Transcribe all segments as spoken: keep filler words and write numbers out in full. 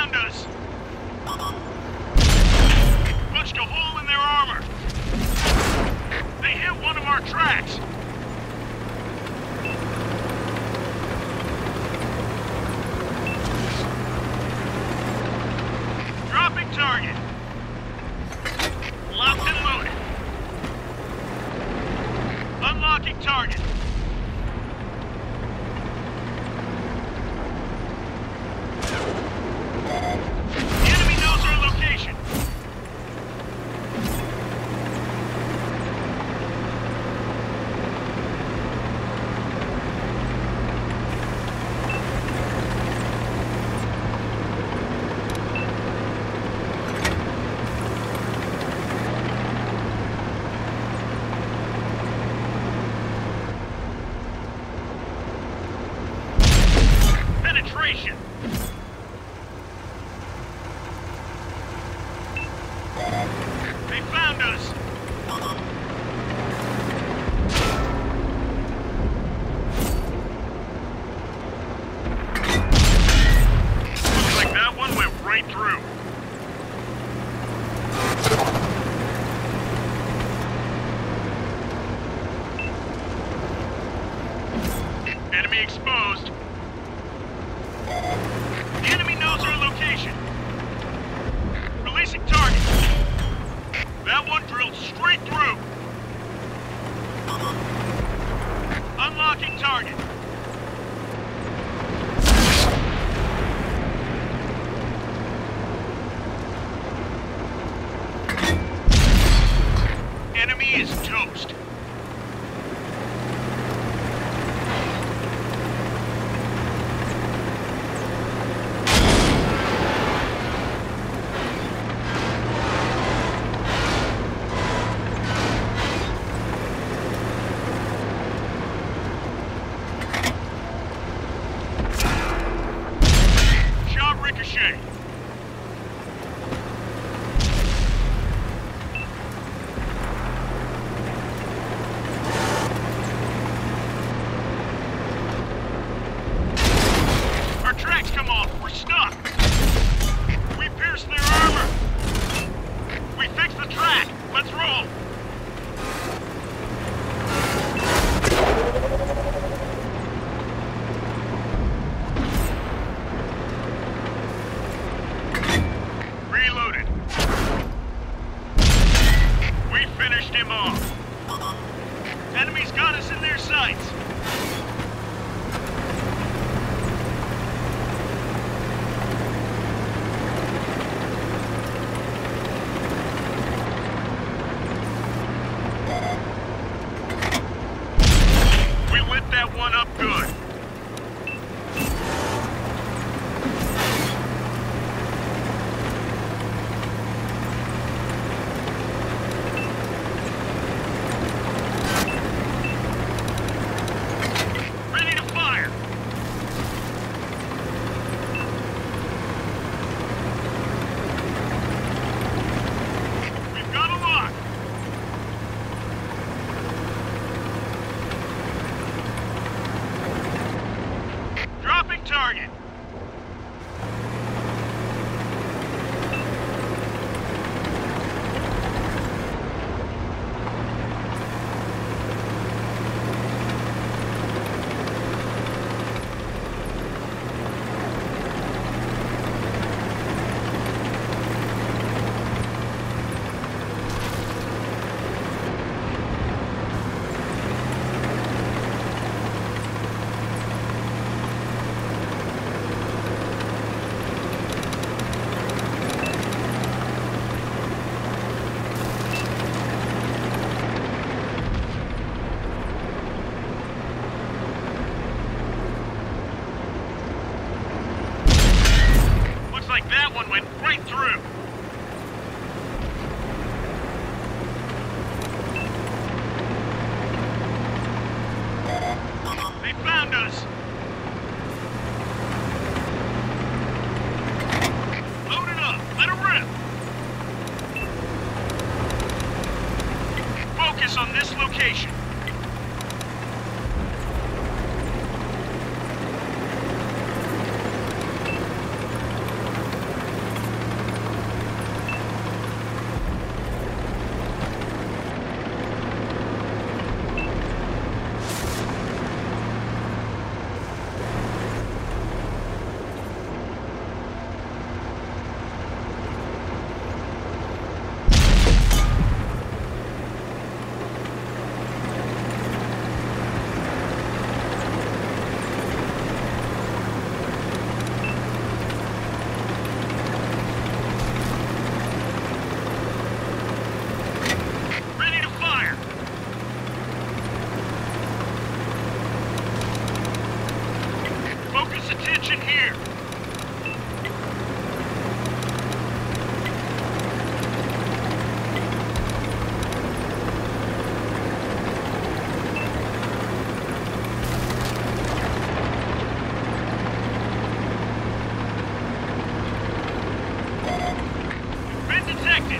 found us! Punched a hole in their armor! They hit one of our tracks! Dropping target! Locked and loaded! Unlocking target! The enemy knows our location! Penetration! They found us! Looks like that one went right through. Enemy exposed. The enemy knows our location. Releasing target. That one drilled straight through. Unlocking target. Enemy is toast. Ricochet. Our tracks come off. We're stuck. We pierced their armor. We fixed the track. Let's roll. Reloaded. We finished him off. Enemies got us in their sights. We lit that one up good. Target. Like that one went right through. They found us. Load it up. Let it rip. Focus on this location. detected!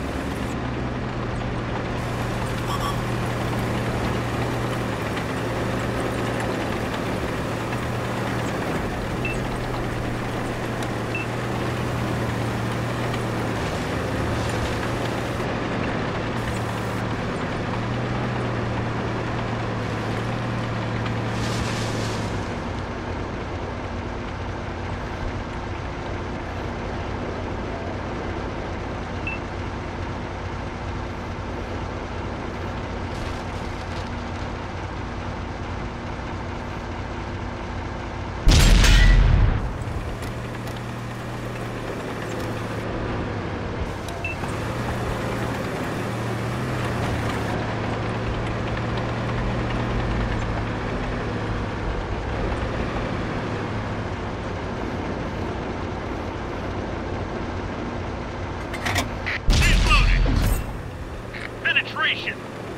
Penetration!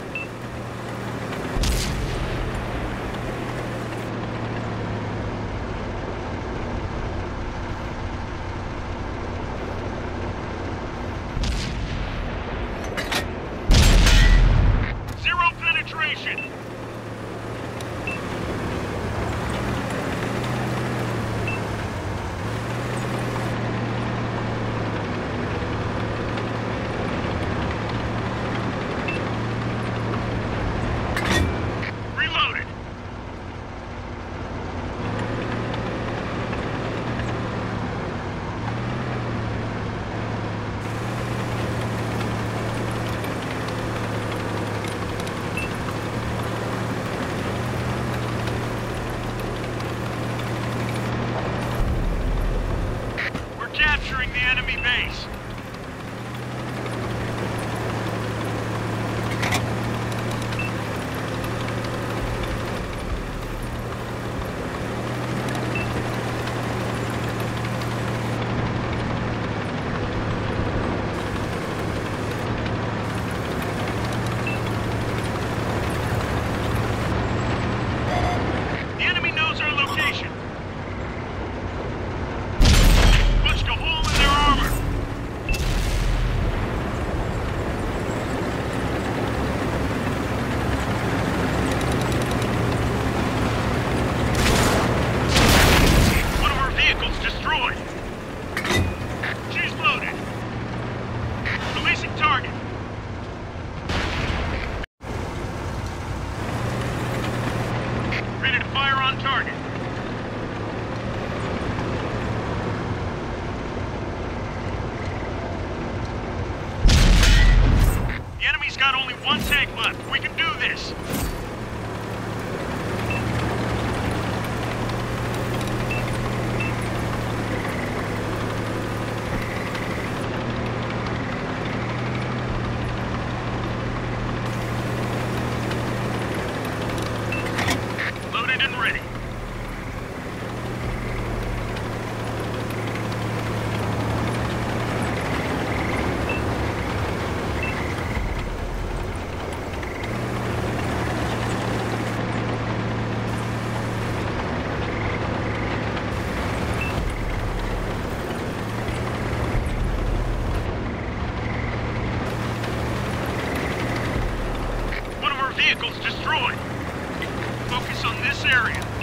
Zero penetration! Capturing the enemy base. The enemy knows our location. Punched a hole in their armor. One of our vehicles destroyed. She's loaded. Releasing target. Ready to fire on target. The enemy's got only one tank left. We can do this. Loaded and ready. One of our vehicles destroyed. Focus on this area.